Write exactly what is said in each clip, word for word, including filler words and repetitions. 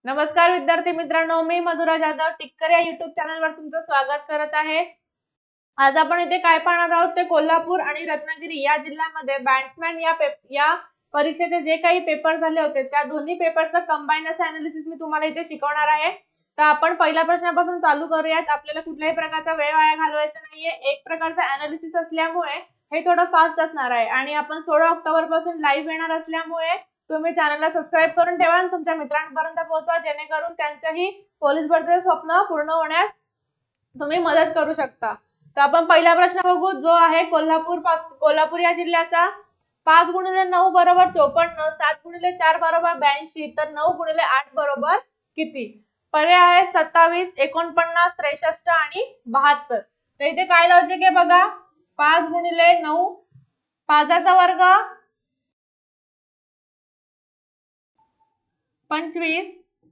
नमस्कार विद्यार्थी मित्रांनो, मी मधुरा जाधव टिक्कर या युट्यूब चॅनलवर तुमचं स्वागत करत आहे। आज आपण इथे काय पाहणार आहोत ते कोल्हापूर आणि रत्नागिरी या जिल्ह्यामध्ये बॅट्समॅन या या परीक्षेचे जे काही पेपर झाले होते त्या दोन्ही पेपरचं कंबाईन असं अनालिसिस मी तुम्हाला इथे शिकवणार आहे। तर आपण पहिल्या प्रश्नापासून चालू करूयात। आपल्याला कुठल्याही प्रकारचा वेळ वाया घालवायचा नाहीये। एक प्रकारचा अनालिसिस असल्यामुळे हे थोडं फास्ट असणार आहे आणि आपण सोळा ऑक्टोबर पासून लाईव्ह येणार असल्यामुळे तुम्ही चॅनलला सबस्क्राइब करून ठेवा आणि तुमच्या मित्रांपर्यंत पोहोचवा, जेणेकरून त्यांचंही पोलीस भरतीचे स्वप्न पूर्ण होण्यास तुम्ही मदत करू शकता। तर आपण पहिला प्रश्न बघू, जो आहे कोल्हापूर कोल्हापूर या जिल्ह्याचा। पाच गुणिले नऊ बरोबर चोपन्न, सात गुणिले चार बरोबर ब्याऐंशी, तर नऊ गुणिले आठ बरोबर किती? पर्याय आहेत सत्तावीस, एकोणपन्नास, त्रेसष्ट आणि बहात्तर। तर इथे काय लॉजिक आहे बघा, पाच गुणिले नऊ, पाचाचा वर्ग पंचवीस,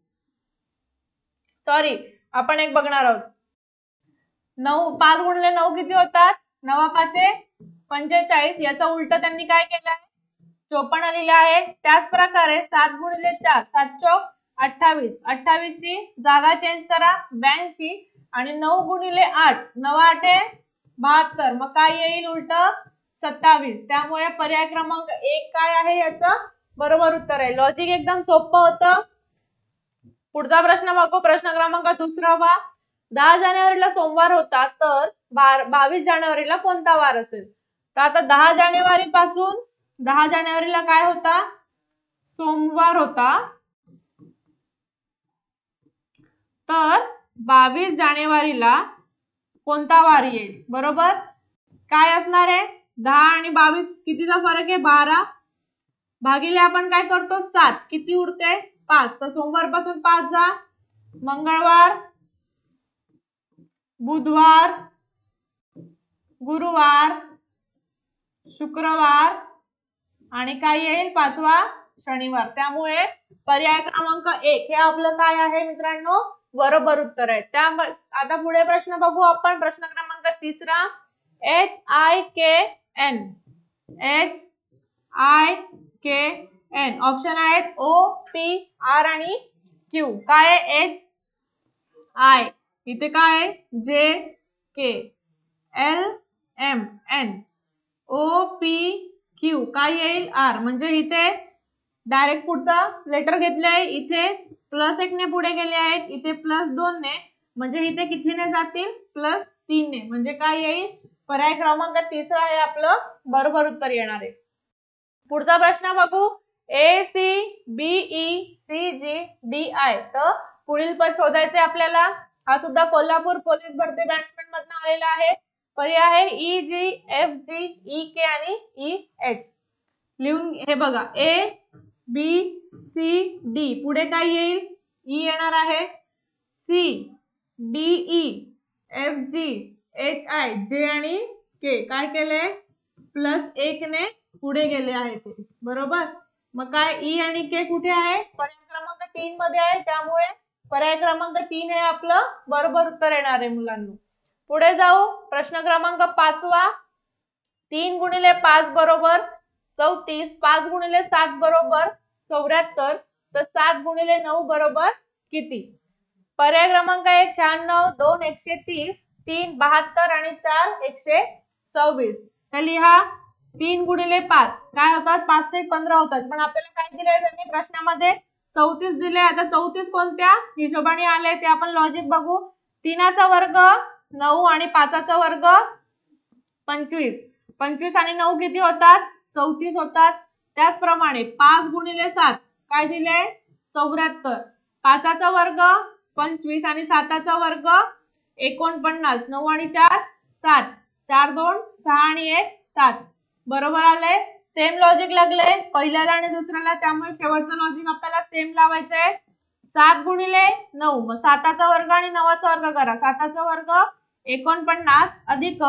सॉरी आपण एक बघणार आहोत। नऊ पाच गुणिले नऊ किती होतात? नवा पाचे पंचेचाळीस, याचा उलट त्यांनी काय केलं आहे? चोपन्न लिहिलं आहे। त्याच प्रकारे सात गुणिले चार, सात चौक अठ्ठावीस, अठ्ठावीस ची जागा चेंज करा ब्याऐंशी, आणि नऊ गुणिले आठ, नवा आठे बहात्तर, मग काय येईल उलट? सत्तावीस। त्यामुळे पर्याय क्रमांक एक काय आहे याचं बरोबर उत्तर आहे। लॉजिक एकदम सोपं होतं। पुढचा प्रश्न बघू, प्रश्न क्रमांक दुसरावा। दहा जानेवारीला सोमवार होता, तर बावीस जानेवारीला कोणता वार असेल? तर आता दहा जानेवारी पासून दहा जानेवारीला काय होता? सोमवार होता, तर बावीस जानेवारीला कोणता वार येईल? बरोबर काय असणार आहे? दहा आणि बावीस कितीचा फरक आहे? बारा, भागिले आपण काय करतो? सात, किती उरते? पाच, तर सोमवार पासून पाच जा, मंगळवार, बुधवार, गुरुवार, शुक्रवार आणि काय येईल? पाचवा शनिवार। त्यामुळे पर्याय क्रमांक एक हे आपलं काय आहे मित्रांनो? बरोबर उत्तर आहे। त्या आता पुढे प्रश्न बघू आपण, प्रश्न क्रमांक तिसरा। H I K N, H I K N, option आहेत ओ, पी, आर आणि क्यू। काय आहे? एच आय, इथे काय आहे? J, K, L, M, N, O, P, Q, काय येईल? आर। म्हणजे इथे डायरेक्ट पुढचा लेटर घेतलाय, इथे प्लस एक ने पुढे गेले आहेत, इथे प्लस दोन ने, म्हणजे इथे कितीने जातील? प्लस तीन ने, म्हणजे काय येईल? पर्याय क्रमांक तिसरा हे आपलं बरोबर उत्तर येणार आहे। पुढचा प्रश्न बघू, A C B E C G D I, तर पुढील पद शोधायचे आपल्याला। हा सुद्धा कोल्हापूर पोलीस भरती बॅट्समॅन मधून आलेला आहे। पर्याय आहे E G, F G, E K आणि ई एच। लिहून हे बघा, ए बी सी डी, पुढे काय येईल? ई येणार आहे, C D E, F G, H I, J आणि के, काय केले? प्लस एक ने पुढे गेले आहेत, बरोबर। मग काय ई आणि के कुठे आहे? पर्याय क्रमांक तीन मध्ये आहे, त्यामुळे पर्याय क्रमांक तीन हे आपलं बरोबर उत्तर येणार आहे मुलांना। पुढे जाऊ, प्रश्न क्रमांक पाचवा। तीन गुणिले पाच बरोबर चौतीस, पाच गुणिले सात बरोबर चौऱ्याहत्तर, तर सात गुणिले नऊ बरोबर किती? पर्याय क्रमांक एक शहाण्णव, दोन एकशे तीस, तीन बहात्तर आणि चार एकशे सव्वीस। तर लिहा, तीन गुणिले पाच काय होतात? पाच ते पंधरा होतात, पण आपल्याला काय दिलंय त्यांनी प्रश्नामध्ये? चौतीस दिले। आता चौतीस कोणत्या हिशोबाने आले ते आपण लॉजिक बघू। तीनाचा वर्ग नऊ आणि पाचाचा वर्ग पंचवीस, पंचवीस आणि नऊ किती होतात? चौतीस होतात। त्याचप्रमाणे पाच गुणिले सात काय दिले? चौऱ्याहत्तर, पाचाचा वर्ग पंचवीस आणि साताचा वर्ग एकोणपन्नास, नऊ आणि चार सात, चार दोन सहा आणि एक सात, बरोबर आले। सेम लॉजिक लागले पहिल्याला आणि दुसऱ्याला, त्यामुळे शेवटचं लॉजिक आपल्याला सेम लावायचं आहे। सात गुणिले नऊ, मग साताचा वर्ग आणि नवाचा वर्ग करा। साताचा वर्ग एकोणपन्नास अधिक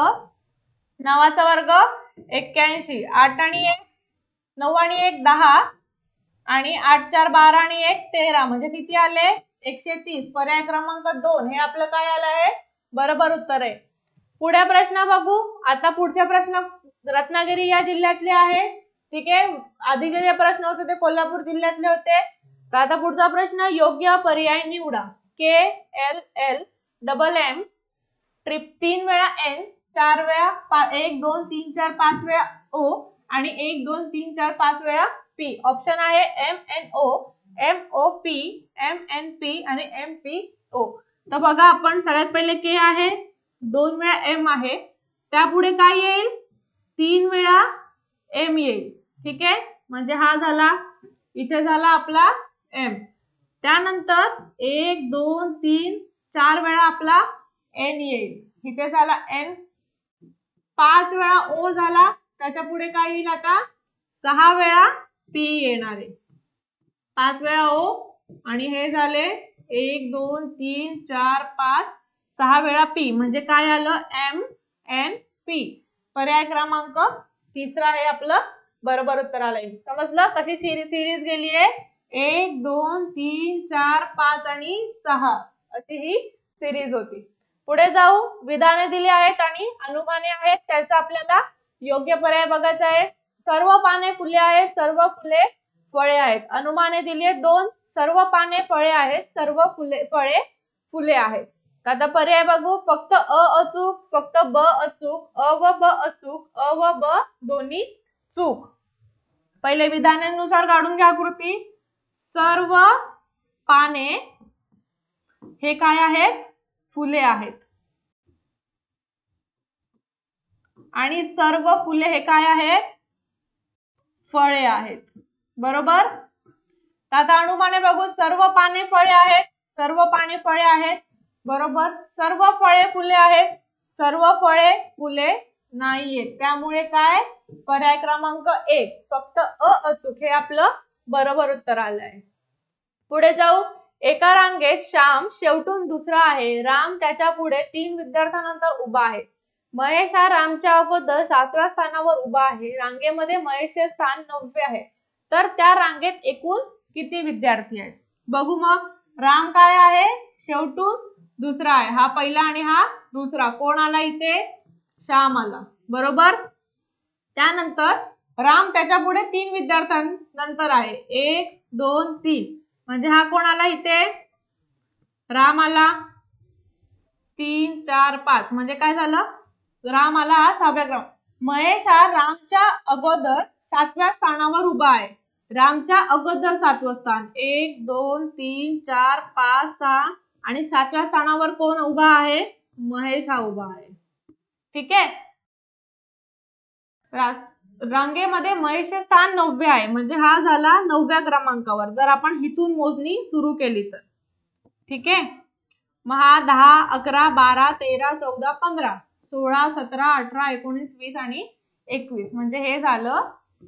नवाचा वर्ग एक्क्याऐंशी, आठ आणि एक नऊ आणि एक दहा, आणि आठ चार बारा आणि एक तेरा, म्हणजे किती आले? एकशे तीस। पर्याय क्रमांक दोन हे आपलं काय आलं आहे? बरोबर उत्तर आहे। पुढे प्रश्न बघू। आता पुढचे प्रश्न रत्नागिरी या जिल्ह्यातले आहे, ठीक आहे। आधी जे प्रश्न होते ते कोल्हापूर जिल्ह्यातले होते, तर आता पुढचा प्रश्न, योग्य पर्याय निवडा. K L L double M triple तीन वेळा एन, चार वेळा एक दोन तीन चार पाच वेळा ओ आणि एक दोन तीन चार पाच वेळा पी. ऑप्शन आहे M N O, M O P, M N P आणि एम पी ओ. तर बघा आपण सगळ्यात पहिले के आहे, दोन वेळा एम आहे, त्यापुढे काय येईल, तीन वेळा एम येईल. ठीक आहे, म्हणजे हा झाला, इथे झाला आपला एम. त्यानंतर एक दोन तीन चार वेळा आपला एन येईल, इथे झाला एन. पाच वेळा ओ झाला, त्याच्या पुढे काय येईल, आता सहा वेळा पी येणार आहे. पाच वेळा ओ आणि हे झाले एक दोन तीन चार पाच सहा वेळा पी, म्हणजे काय आलं, एम एन पी. पर्याय क्रमांक तिसरा आहे आपलं बरोबर उत्तर आलंय. समजलं कशी सिरीज गेली आहे, एक दोन तीन चार पाच आणि सहा अशी ही सिरीज होती. पुढे जाऊ, विधाने दिली आहेत आणि अनुमाने आहेत, त्याचा आपल्याला योग्य पर्याय बघायचा आहे. सर्व पाने फुले आहेत, सर्व फुले फळे आहेत. अनुमाने दिली आहेत दोन, सर्व पाने फळे आहेत, सर्व फुले फळे फुले आहेत. आता पर्याय बघू, फक्त अ अचूक, फक्त ब अचूक, अ व ब अचूक, अ व ब दोन्ही चूक. पहिले विधानानुसार काढून घ्या आकृती. सर्व पाने हे काय आहेत, फुले आहेत आणि सर्व फुले हे काय आहेत, फळे आहेत. बरोबर. आता अनुमाने बघू, सर्व पाने फळे आहेत, सर्व पाने फळे आहेत. बरोबर. सर्व फळे फुले आहेत, सर्व फळे फुले नाहीयेत. त्यामुळे काय, पर्याय क्रमांक एक फक्त अ अचूक हे आपलं बरोबर उत्तर आलं आहे. पुढे जाऊ, एका रांगेत श्याम शेवटून दुसरा आहे, राम त्याच्या पुढे तीन विद्यार्थ्यांनंतर उभा आहे. महेश हा रामच्या अगोदर सातव्या स्थानावर उभा आहे. रांगेमध्ये महेशचे स्थान नववे आहे, तर त्या रांगेत एकूण किती विद्यार्थी आहेत. बघू मग, राम काय आहे, शेवटून दुसरा आहे, हा पहिला आणि हा दुसरा. कोण आला इथे, श्याम आला. बरोबर. त्यानंतर राम त्याच्या पुढे तीन विद्यार्थ्यांनंतर आहे, एक दोन तीन, म्हणजे हा कोण आला इथे, राम आला. तीन चार पाच म्हणजे काय झालं, राम आला हा सहाव्या क्रमांक. महेश हा रामच्या अगोदर सातव्या स्थानावर उभा आहे. रामच्या अगोदर सातवं स्थान, एक दोन तीन चार पाच सहा आणि सातव्या स्थानावर कोण उभा आहे, महेश हा उभा आहे. ठीक आहे. रांगेमध्ये महेशचे स्थान नववे आहे, म्हणजे हा झाला नवव्या क्रमांकावर जर आपण हिथून मोजणी सुरू केली तर. ठीक आहे. मग हा दहा अकरा बारा तेरा चौदा पंधरा सोळा सतरा अठरा एकोणीस वीस आणि एकवीस, म्हणजे हे झालं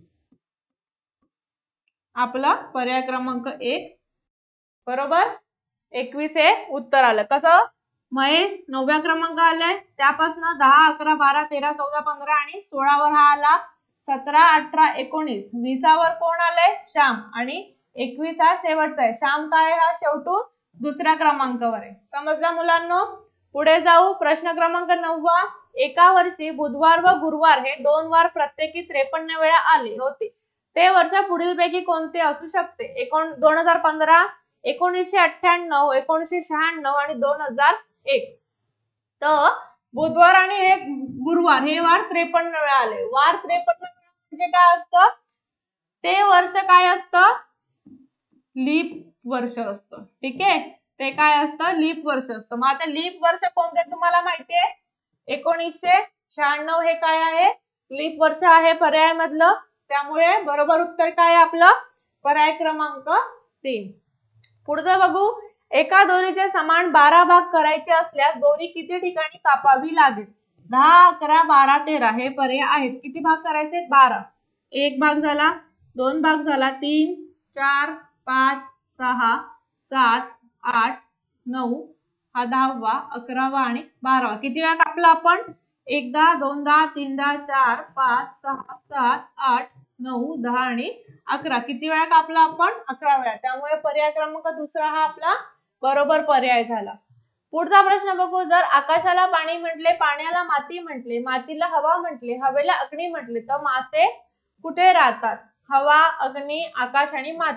आपला पर्याय क्रमांक एक. बरोबर. एकवीस हे उत्तर आलं. कसं, महेश नवव्या क्रमांक आलाय, त्यापासून दहा अकरा बारा तेरा चौदा पंधरा आणि सोळावर हा आला, सतरा अठरा एकोणीस वीसावर कोण आलंय, श्याम, आणि एकवीस हा शेवटचा आहे. श्याम काय, हा शेवटून दुसऱ्या क्रमांकावर आहे. समजलं मुलांनो. पुढे जाऊ, प्रश्न क्रमांक नववा, एका वर्षी बुधवार व गुरुवार हे दोन वार प्रत्येकी त्रेपन्न वेळा आले होते, ते वर्ष पुढीलपैकी कोणते असू शकते. एकोण दोन हजार पंधरा एकोणीसशे अठ्ठ्याण्णव एकोणीसशे शहाण्णव आणि दोन हजार एक. तर बुधवार आणि हे गुरुवार हे वार त्रेपन्न वेळा आले. वार त्रेपन्न म्हणजे काय असतं, ते वर्ष काय असतं, लीप वर्ष असतं. ठीक आहे, ते काय असतं, लीप वर्ष असतं. मग आता लीप वर्ष कोणते तुम्हाला माहितीये, एकोणीसशे शहाण्णव हे काय आहे, लीप वर्ष आहे पर्याय मधलं. त्यामुळे बरोबर उत्तर काय आहे आपलं, पर्याय क्रमांक तीन. पुढचं बघू, एका दोरीचे समान बारा भाग करायचे असल्यास दोरी किती ठिकाणी कापावी लागेल. दहा अकरा बारा तेरा हे पर्याय आहेत. किती भाग करायचे, बारा. एक भाग झाला, दोन भाग झाला, तीन चार पाच सहा सात आठ नऊ, हा दहावा अकरावा आणि बारावा. किती वेळा कापला आपण, एकदा दोनदा तीनदा चार पाच सहा सात आठ नऊ दहा आणि अकरा. किती वेळा कापला आपण, अकरा वेळा. त्यामुळे पर्याय क्रमांक दुसरा हा आपला बरोबर पर्याय झाला. पुढचा प्रश्न बघू, जर आकाशाला पाणी म्हटले, पाण्याला माती म्हटले, मातीला हवा म्हटले, हवेला अग्नी म्हटले, तर मासे कुठे राहतात. हवा, अग्नी, आकाश आणि माती.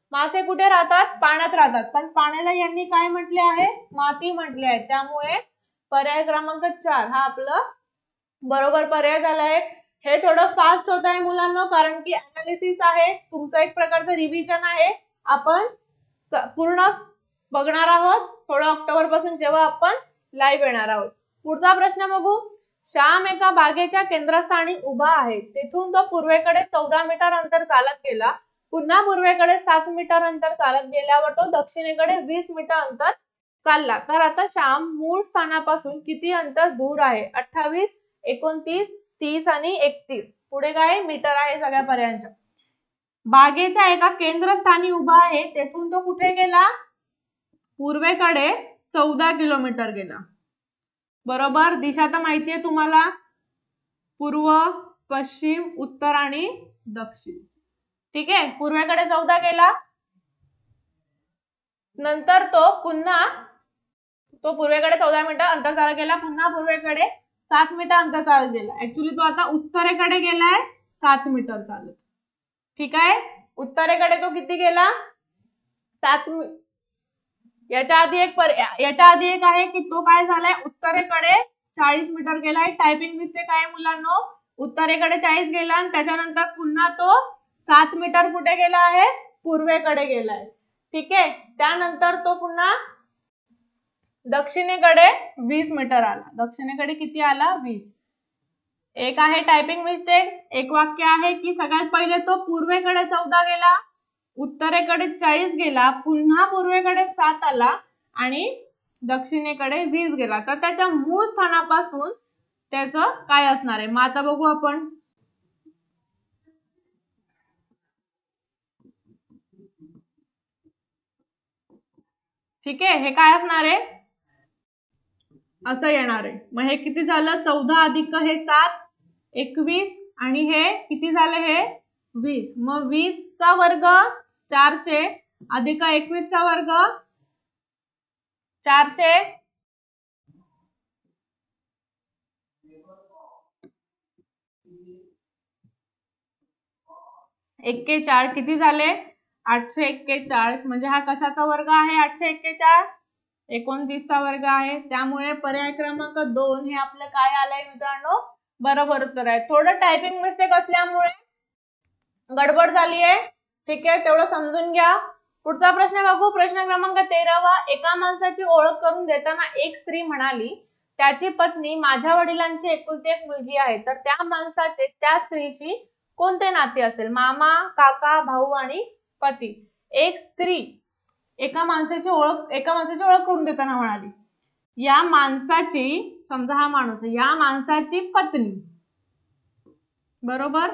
मासे कुठे राहतात? पाण्यात राहतात. पण पाण्याला यांनी काय म्हटले आहे? माती म्हटले आहे. त्यामुळे पर्याय क्रमांक चार हा आपला बरोबर पर्याय झाला आहे. हे थोडं फास्ट होत आहे मुलांना, कारण की अनालिसिस आहे, तुमचं एक प्रकारचं रिव्हिजन आहे. आपण पूर्ण बघणार आहोत थोडं ऑक्टोबर पासून, जेव्हा आपण लाईव्ह येणार आहोत. पुढचा प्रश्न बघू. श्याम एका बागेच्या केंद्रस्थानी उभा आहे. तेथून तो पूर्वेकडे चौदा मीटर अंतर चालत गेला. पुन्हा पूर्वेकडे सात मीटर अंतर चालत गेल्यावर तो दक्षिणेकडे वीस मीटर अंतर चालला. तर आता श्याम मूळ स्थानापासून किती अंतर दूर आहे? अठ्ठावीस, एकोणतीस, तीस आणि एकतीस. पुढे काय मीटर आहे सगळ्या पर्यायांच्या. बागेच्या एका केंद्रस्थानी उभा आहे. तेथून तो कुठे गेला? पूर्वेकडे चौदा किलोमीटर गेला. बरोबर. दिशा तर माहिती आहे तुम्हाला, पूर्व, पश्चिम, उत्तर आणि दक्षिण. ठीक आहे. पूर्वेकडे चौदा गेला, नंतर तो पुन्हा तो पूर्वेकडे चौदा मीटर अंतर चालत गेला, पुन्हा पूर्वेकडे सात मीटर अंतर चालत गेला. ऍक्च्युली तो आता उत्तरेकडे गेलाय सात मीटर चालत. ठीक आहे. उत्तरेकडे तो किती गेला? सात. याच्या आधी एक याच्या आधी एक आहे की तो काय झालाय? उत्तरेकडे चाळीस मीटर गेलाय. टायपिंग मिस्टेक आहे मुलांनो. उत्तरेकडे चाळीस गेला आणि त्याच्यानंतर पुन्हा तो सात मीटर कुठे गेला आहे? पूर्वेकडे गेलाय. ठीक आहे. त्यानंतर तो पुन्हा दक्षिणेकडे वीस मीटर आला. दक्षिणेकडे किती आला? वीस. एक आहे टायपिंग मिस्टेक. एक वाक्य आहे की सगळ्यात पहिले तो पूर्वेकडे चौदा गेला, उत्तरेकडे चाळीस गेला, पुन्हा पूर्वेकडे सात आला आणि दक्षिणेकडे वीस गेला. तर त्याच्या मूळ स्थानापासून त्याचं काय असणार आहे? मग आता बघू आपण. ठीक आहे. हे काय असणार आहे? असं येणार आहे. मग हे किती झालं? चौदा अधिक हे सात, एकवीस आणि हे किती झाले? हे वीस. मग वीस चा वर्ग चारशे अधिक एकवीस चा वर्ग चारशे, एक्केचाळीस किती झाले? आठशे एक्केचाळीस. म्हणजे हा कशाचा वर्ग आहे? आठशे एक्केचाळीस एकोणतीस चा वर्ग आहे. त्यामुळे पर्याय क्रमांक दोन हे आपलं काय आलंय मित्रांनो? बरोबर उत्तर आहे. थोडं टायपिंग मिस्टेक असल्यामुळे गडबड झाली आहे. ठीक आहे. तेवढं समजून घ्या. पुढचा प्रश्न बघू. प्रश्न क्रमांक तेरावा. एका माणसाची ओळख करून देताना एक स्त्री म्हणाली, त्याची पत्नी माझ्या वडिलांची एकुलती एक मुलगी आहे. तर त्या माणसाचे त्या स्त्रीशी कोणते नाते असेल? मामा, काका, भाऊ आणि पती. एक स्त्री एका माणसाची ओळख एका माणसाची ओळख करून देताना म्हणाली, या माणसाची, समजा हा माणूस आहे, या माणसाची पत्नी, बरोबर,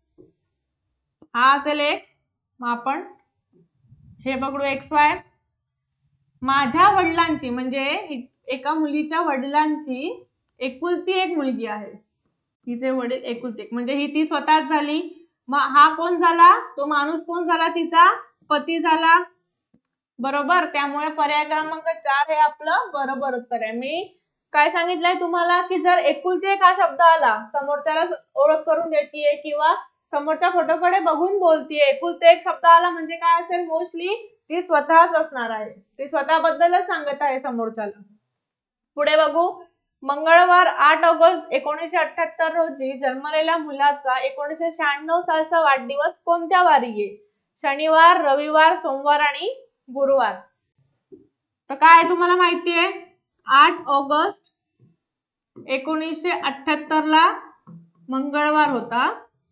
हा असेल एक्स. मग आपण हे पकडू एक्स वाय. माझ्या वडिलांची म्हणजे एका मुलीच्या वडिलांची एकुलती एक मुलगी आहे. तिचे वडील एकुलती एक म्हणजे ही ती स्वतःच झाली. मग हा कोण झाला? तो माणूस कोण झाला? तिचा पती झाला. बरोबर. त्यामुळे पर्याय क्रमांक चार हे आपलं बरोबर उत्तर आहे. मी काय सांगितलंय तुम्हाला की जर एकुलती एक हा शब्द आला, समोरच्याला ओळख करून देतीये किंवा समोरच्या फोटोकडे बघून बोलतीये, एकुलते एक शब्द आला म्हणजे काय असेल? मोस्टली ती स्वतःच असणार आहे. ती स्वतःबद्दलच सांगत आहे समोरच्याला. पुढे बघू. मंगळवार आठ ऑगस्ट एकोणीसशे अठ्याहत्तर रोजी जन्मलेल्या मुलाचा एकोणीसशे शहाण्णव सालचा वाढदिवस कोणत्या वारी आहे? शनिवार, रविवार, सोमवार आणि गुरुवार. तर काय तुम्हाला माहिती आहे? आठ ऑगस्ट एकोणीसशे अठ्याहत्तर ला मंगळवार होता.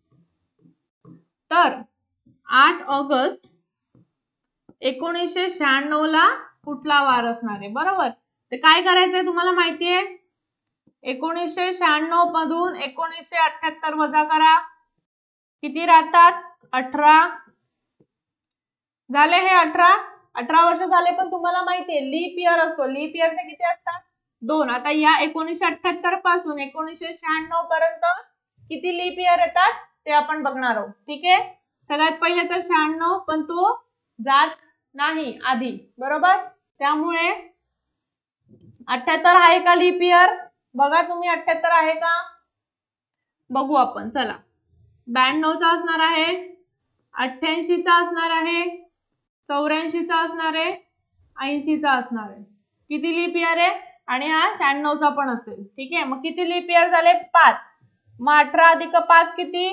तर आठ ऑगस्ट एकोणीसशे शहाण्णव ला कुठला वार असणार आहे? बरोबर. तर काय करायचंय तुम्हाला माहिती आहे? एकोणीसशे शहाण्णव मधून एकोणीसशे अठ्याहत्तर वजा करा. किती राहतात? अठरा झाले. हे अठरा अठरा वर्ष झाले. पण तुम्हाला माहितीये लीप इयर असतो. लीप इयरचे किती असतात? दोन. आता या एकोणीसशे अठ्याहत्तर पासून एकोणीसशे शहाण्णव पर्यंत किती लीप इयर येतात ते आपण बघणार आहोत. ठीक आहे. सगळ्यात पहिले तर शहाण्णव, पण तो जात नाही आधी, बरोबर. त्यामुळे अठ्याहत्तर आहे का लीप इयर? बघा तुम्ही, अठ्याहत्तर आहे का? बघू आपण. चला. ब्याण्णव चा असणार आहे, अठ्ठ्याऐंशी चा असणार आहे, चौऱ्याऐंशीचा असणार आहे, ऐंशीचा असणार आहे. किती लीप इयर आहे? आणि हा शहाण्णवचा पण असेल. ठीक आहे, मग किती लीप इयर झाले? पाच. मग अठरा अधिक पाच किती?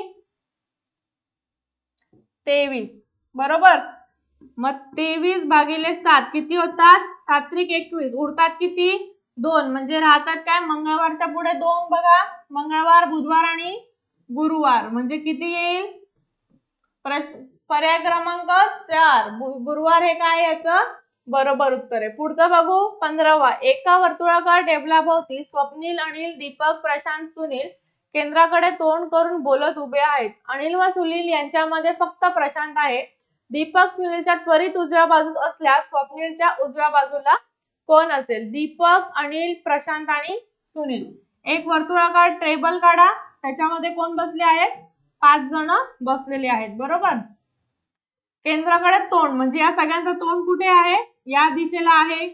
तेवीस. बरोबर. मग तेवीस भागिले सात किती होतात? सात त्रिक एकवीस. उरतात किती? दोन. म्हणजे राहतात काय? मंगळवारच्या पुढे दोन बघा. मंगळवार, बुधवार आणि गुरुवार. म्हणजे किती येईल? प्रश्न पर्याय क्रमांक चार. गुरुवार हे काय याचं बरोबर उत्तर आहे. पुढचं बघू. पंधरावा. एका वर्तुळाकार टेबलाभोवती स्वप्नील, अनिल, दीपक, प्रशांत, सुनील केंद्राकडे तोंड करून बोलत उभे आहेत. अनिल व सुनील यांच्यामध्ये फक्त प्रशांत आहे. दीपक सुनीलच्या त्वरित उजव्या बाजूस असल्यास स्वप्नीलच्या उजव्या बाजूला कोण असेल? दीपक, अनिल, प्रशांत आणि सुनील. एक वर्तुळाकार टेबल काढा. त्याच्यामध्ये कोण बसले आहेत? पाच जण बसलेले आहेत. बरोबर. केंद्राकडे तोंड म्हणजे या सगळ्यांचं तोंड कुठे आहे? या दिशेला आहे.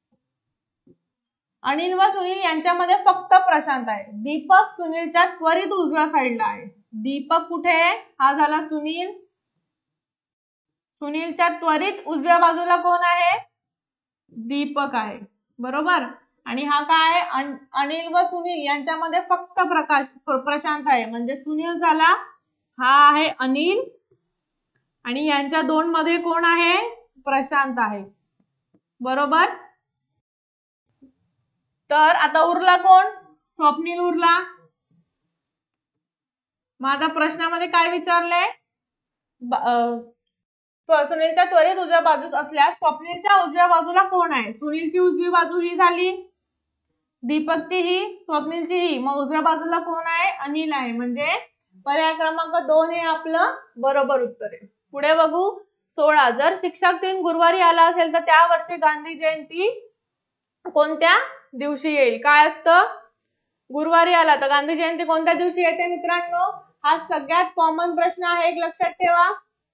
अनिल व सुनील यांच्यामध्ये फक्त प्रशांत आहे. दीपक सुनीलच्या त्वरित उजव्या साईडला आहे. दीपक कुठे आहे? हा झाला सुनील. सुनीलच्या त्वरित उजव्या बाजूला कोण आहे? दीपक आहे. बरोबर. आणि हा काय? अनिल व सुनील यांच्यामध्ये फक्त प्रकाश प्रशांत आहे. म्हणजे सुनील झाला, हा आहे अनिल, आणि यांच्या दोन मध्ये कोण आहे? प्रशांत आहे. बरोबर. तर आता उरला कोण? स्वप्नील उरला. मग आता प्रश्नामध्ये काय विचारलंय? सुनीलच्या त्वरित उजव्या बाजूस असल्यास स्वप्नीलच्या उजव्या बाजूला कोण आहे? सुनीलची उजवी बाजू ही झाली, दीपकची ही, स्वप्नीलची ही. मग उजव्या बाजूला कोण आहे? अनिल आहे. म्हणजे पर्याय क्रमांक दोन हे आपलं बरोबर उत्तर आहे. पुढे बघू. सोळा. जर शिक्षक दिन गुरुवारी आला असेल तर त्या वर्षी गांधी जयंती कोणत्या दिवशी येईल? काय असतं? गुरुवारी आला तर गांधी जयंती कोणत्या दिवशी येते मित्रांनो? हा सगळ्यात कॉमन प्रश्न आहे, एक लक्षात ठेवा.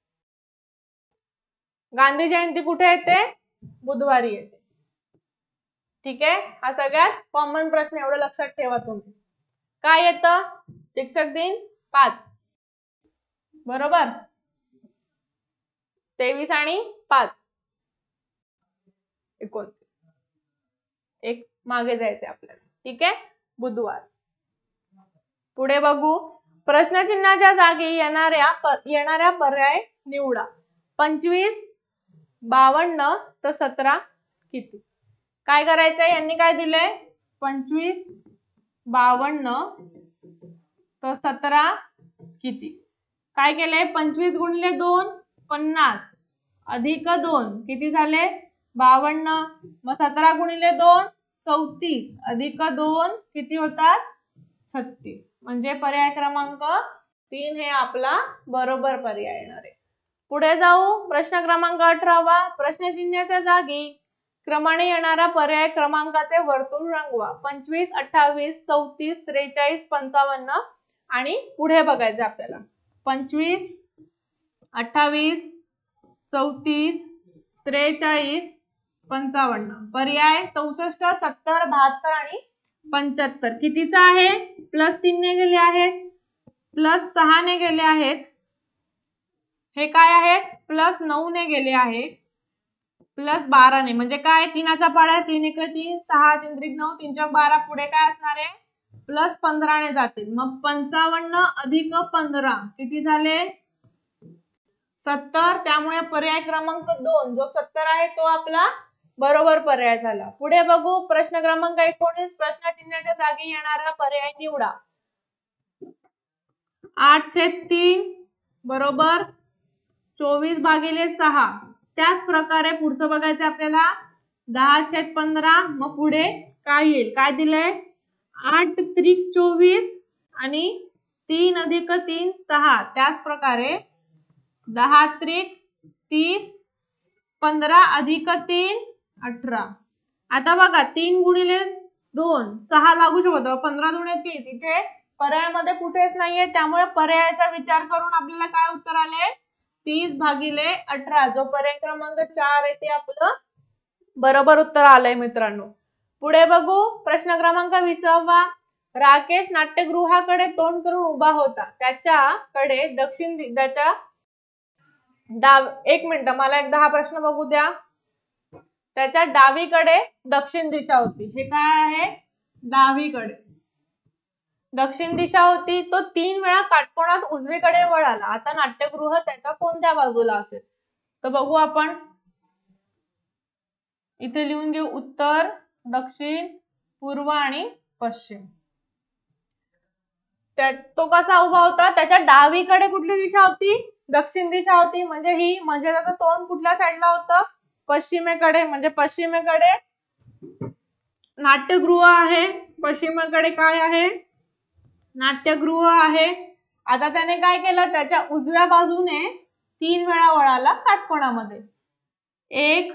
गांधी जयंती कुठे येते? बुधवारी येते. ठीक आहे, हा सगळ्यात कॉमन प्रश्न, एवढं लक्षात ठेवा तुम्ही. काय येतं? शिक्षक दिन पाच. बरोबर. तेवीस आणि पाच एकोणतीस. एक मागे जायचे आपल्याला. ठीक आहे, बुधवार. पुढे बघू. प्रश्नचिन्हाच्या जागी येणाऱ्या येणाऱ्या पर्याय निवडा. पंचवीस, बावन्न तर सतरा किती? काय करायचंय? यांनी काय दिलंय? पंचवीस, बावन्न तर सतरा किती? काय केलंय? पंचवीस गुणिले दोन पन्नास अधिक दोन किती झाले? बावन्न. मग सतरा गुणिले दोन चौतीस अधिक दोन किती होतात? छत्तीस. म्हणजे पर्याय क्रमांक तीन हे आपला बरोबर पर्याय येणार आहे. पुढे जाऊ. प्रश्न क्रमांक अठरावा. प्रश्नचिन्हाच्या जागी क्रमाने येणारा पर्याय क्रमांकाचे वर्तुळ रंगवा. पंचवीस, अठ्ठावीस, चौतीस, त्रेचाळीस, पंचावन्न आणि पुढे बघायचं आपल्याला. पंचवीस, अठ्ठावीस, चौतीस, त्रेचाळीस, पंचावन्न. पर्याय चौसष्ट, सत्तर, बहात्तर आणि पंच्याहत्तर. कितीचा आहे? प्लस तीन ने गेले आहेत, प्लस सहा ने गेले आहेत, हे काय आहेत? प्लस नऊ ने गेले आहेत, प्लस बारा ने. म्हणजे काय? तीनाचा पाडा तीन एक तीन, सहा तीन त्रिक नऊ, तीन चौक बारा. पुढे काय असणार आहे? प्लस पंधरा ने जातील. मग पंचावन्न अधिक पंधरा किती झाले? सत्तर. त्यामुळे पर्याय क्रमांक दोन जो सत्तर आहे तो आपला बरोबर पर्याय झाला. पुढे बघू. प्रश्न क्रमांक एकोणीस. प्रश्नचिन्हाच्या जागी येणारा पर्याय निवडा. आठ छेद तीन बरोबर चोवीस भागिले सहा. त्याच प्रकारे पुढचं बघायचं आपल्याला. दहा छेद पंधरा. मग पुढे काय येईल? काय दिलंय? आठ त्रिक चोवीस आणि तीन अधिक तीन सहा. त्याच प्रकारे दहा त्रिक तीस, पंधरा अधिक तीन अठरा. आता बघा, तीन गुणिले दोन सहा लागू शकतो. पंधरा दुणे तीस. इथे पर्यायामध्ये कुठेच नाहीये, त्यामुळे पर्यायाचा विचार करून आपल्याला काय उत्तर आले? तीस भागिले अठरा. जो पर्याय क्रमांक चार आहे ते आपलं बरोबर उत्तर आलंय मित्रांनो. पुढे बघू. प्रश्न क्रमांक विसावा. राकेश नाट्यगृहाकडे तोंड करून उभा होता. त्याच्याकडे दक्षिण त्याच्या डाव एक मिनिट, मला एकदा हा प्रश्न बघू द्या. त्याच्या डावीकडे दक्षिण दिशा होती. हे काय आहे? डावीकडे दक्षिण दिशा होती. तो तीन वेळा काटकोनात उजवीकडे वळाला. आता नाट्यगृह त्याच्या कोणत्या बाजूला असेल? तर बघू आपण. इथे लिहून घेऊ उत्तर, दक्षिण, पूर्व आणि पश्चिम. तो कसा उभा होता? त्याच्या डावीकडे कुठली दिशा होती? दक्षिण दिशा होती. म्हणजे ही म्हणजे त्याचं तोंड कुठल्या साईडला होतं? पश्चिमेकडे. म्हणजे पश्चिमेकडे नाट्यगृह आहे. पश्चिमेकडे काय आहे? नाट्यगृह आहे. आता त्याने काय केलं? त्याच्या उजव्या बाजूने तीन वेळा वळाला काटकोनामध्ये. एक,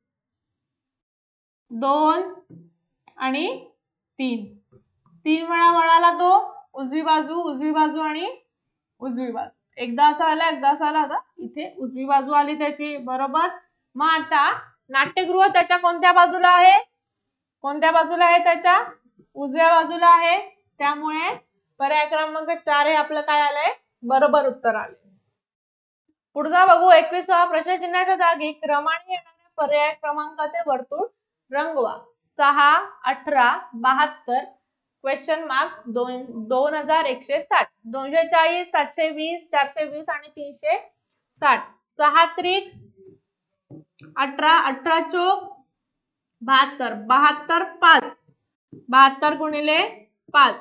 दोन आणि तीन. तीन वेळा वळाला तो. उजवी बाजू, उजवी बाजू आणि उजवी बाजू. एकदा असा आला, एकदा असा आला. आता इथे उजवी बाजू आली त्याची. बरोबर. मग आता नाट्यगृह त्याच्या कोणत्या बाजूला आहे? कोणत्या बाजूला आहे? त्याच्या उजव्या बाजूला आहे. त्यामुळे पर्याय क्रमांक चार हे आपलं काय आलंय? बरोबर उत्तर आले. पुढचा बघू. एकविसावा प्रश्न चिन्हाच्या जागी क्रमाने येणाऱ्या पर्याय क्रमांकाचे वर्तुळ रंगवा. सहा, अठरा, बहात्तर, क्वेश्चन मार्क दोन दोन हजार एकशे साठ, दोनशे चाळीस, सातशे वीस, चारशे वीस आणि तीनशे साठ. सहा त्रिक अठरा, अठरा चोक बहात्तर, बहात्तर पाच, बहात्तर गुणिले पाच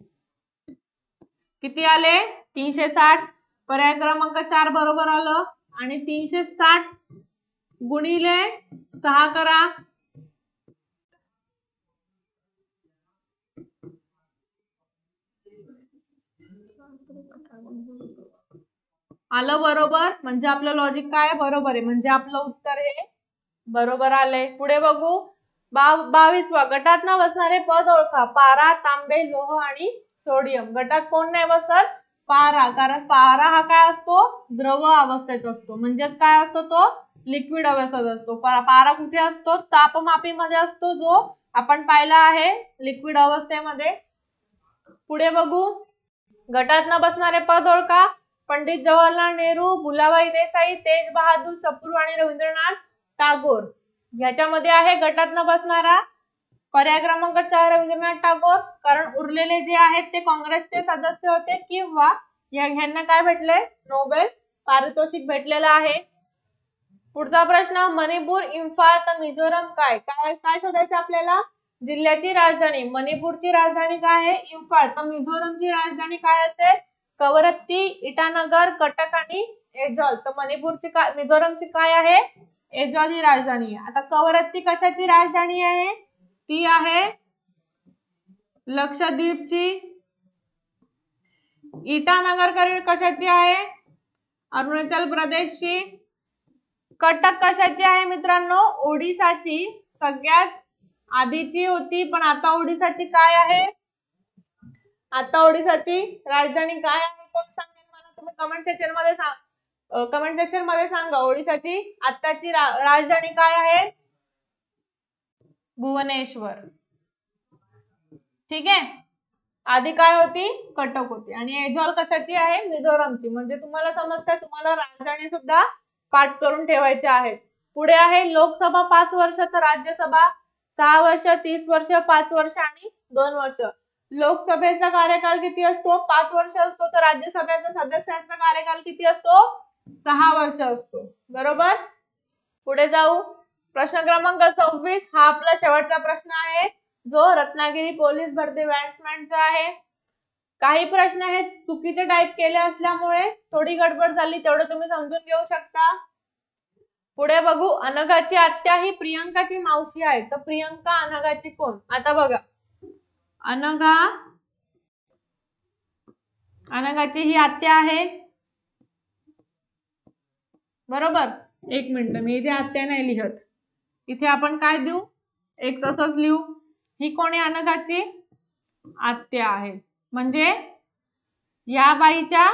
किती आले? तीनशे साठ. पर्याय क्रमांक चार बरोबर आलं. आणि तीनशे साठ गुणिले सहा करा. आलं बरोबर. म्हणजे आपलं लॉजिक काय बरोबर आहे. म्हणजे आपलं उत्तर हे बरोबर आलंय. पुढे बघू. बावीसवा गटात न बसणारे पद ओळखा. पारा, तांबे, लोह आणि सोडियम. गटात कोण नाही बसत? पारा. कारण पारा हा काय असतो? द्रव अवस्थेत असतो. म्हणजेच काय असतो? तो लिक्विड अवस्थेत असतो. पारा कुठे असतो? तापमापीमध्ये असतो, जो आपण पाहिला आहे लिक्विड अवस्थेमध्ये. पुढे बघू. गटात न बसणारे पद ओळखा. पंडित जवाहरलाल नेहरू, भुलाभाई देसाई, तेज बहादूर सप्रू आणि रवींद्रनाथ टागोर. ह्याच्यामध्ये आहे गटात न बसणारा पर्याय क्रमांक चार रवींद्रनाथ टागोर. कारण उरलेले जे आहेत ते काँग्रेसचे सदस्य होते किंवा ह्यांना काय भेटले? नोबेल पारितोषिक भेटलेलं आहे. पुढचा प्रश्न. मणिपूर, इम्फाळ तर मिझोरम काय? काय काय शोधायचं आपल्याला? जिल्ह्याची राजधानी. मणिपूरची राजधानी काय आहे? इम्फाळ. तर मिझोरमची राजधानी काय असेल? कवरत्ती, इटानगर, कटक आणि एजॉल. तर मणिपूरची काय, मिझोरमची काय आहे? एजॉल ही राजधानी आहे. आता कवरत्ती कशाची राजधानी आहे? ती आहे लक्षद्वीपची. इटानगर कशाची आहे? अरुणाचल प्रदेशची. कटक कशाची आहे मित्रांनो? ओडिसाची. सगळ्यात आधीची होती, पण आता ओडिसाची काय आहे? आता ओडिसाची राजधानी काय आहे? कोण सांगेल मला? तुम्ही कमेंट सेक्शन मध्ये सांग कमेंट सेक्शन मध्ये सांगा. ओडिसाची आताची रा, राजधानी काय आहे? भुवनेश्वर. ठीक आहे. आधी काय होती? कटक होती. आणि एजॉल कशाची आहे? मिझोरमची. म्हणजे तुम्हाला समजतंय, तुम्हाला राजधानी सुद्धा पाठ करून ठेवायचे आहेत. पुढे आहे लोकसभा पाच वर्ष तर राज्यसभा सहा वर्ष, तीस वर्ष, पाच वर्ष आणि दोन वर्ष. लोकसभेचा कार्यकाल किती असतो? पाच वर्ष असतो. तर राज्यसभेचा सदस्यांचा कार्यकाल किती असतो? सहा वर्ष असतो. बरोबर. पुढे जाऊ. प्रश्न क्रमांक सव्वीस हा आपला शेवटचा प्रश्न आहे, जो रत्नागिरी पोलीस भरती बॅट्समॅनचा आहे. काही प्रश्न हे चुकीचे टाईप केले असल्यामुळे थोडी गडबड झाली, तेवढं तुम्ही समजून घेऊ शकता. पुढे बघू. अनघाची आत्या ही प्रियंकाची मावशी आहे. तर प्रियंका अनघाची कोण? आता बघा. अनघा अनघाची ही आत्या आहे. बरोबर. एक मिनिट, मी इथे आत्या नाही लिहत. इथे आपण काय देऊ? एक असंच लिहू. ही कोण आहे? अनघाची आत्या आहे. म्हणजे या बाईच्या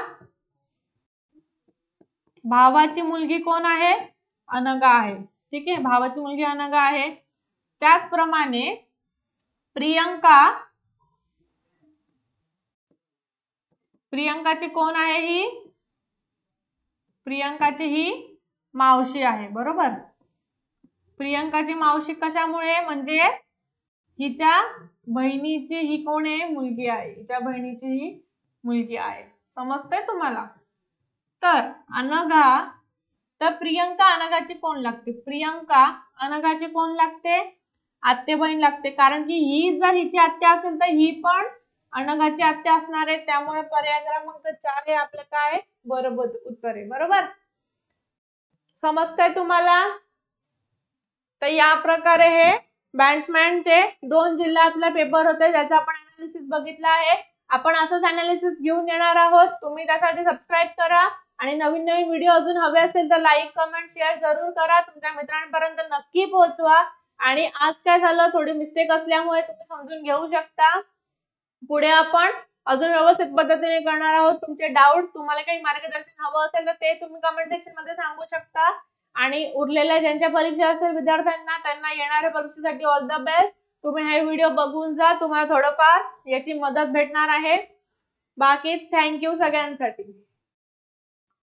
भावाची मुलगी कोण आहे? अनघा आहे. ठीक आहे. भावाची मुलगी अनघा आहे. त्याचप्रमाणे प्रियंका प्रियंकाची कोण आहे? ही प्रियंकाची ही मावशी आहे, बरोबर. प्रियंकाची मावशी कशामुळे, म्हणजे हिच्या बहिणीची ही कोण आहे, मुलगी आहे. हिच्या बहिणीची ही मुलगी आहे. समजतंय तुम्हाला. तर अनघा, तर प्रियंका अनघाची कोण लागते, प्रियंका अनघाची कोण लागते, आत्ते बहीण लागते. कारण की ही जर हिची आत्या असेल तर ही पण अनघाची आत्या असणार आहे. त्यामुळे पर्याय क्रमांक चार हे आपलं काय बरोबर उत्तर आहे, बरोबर. समजतंय तुम्हाला. तर या प्रकारे हे बॅट्समॅनचे दोन जिल्ह्यातले पेपर होते, ज्याचा आपण अनालिसिस बघितला आहे. आपण असंच अनालिसिस घेऊन येणार आहोत. तुम्ही त्यासाठी सबस्क्राईब करा आणि नवीन नवीन व्हिडिओ अजून हवे असतील तर लाईक, कमेंट, शेअर जरूर करा. तुमच्या मित्रांपर्यंत नक्की पोहोचवा. आणि आज काय झालं, थोडी मिस्टेक असल्यामुळे तुम्ही समजून घेऊ शकता. पुढे आपण अजून व्यवस्थित पद्धतीने करणार आहोत. तुमचे डाऊट, तुम्हाला काही मार्गदर्शन हवं असेल तर ते तुम्ही कमेंट सेक्शन मध्ये सांगू शकता. आणि उरलेल्या ज्यांच्या परीक्षा असतील विद्यार्थ्यांना, त्यांना येणाऱ्या परीक्षेसाठी ऑल द बेस्ट. तुम्ही हे व्हिडिओ बघून जा, तुम्हाला थोडंफार याची मदत भेटणार आहे. बाकी थँक्यू सगळ्यांसाठी.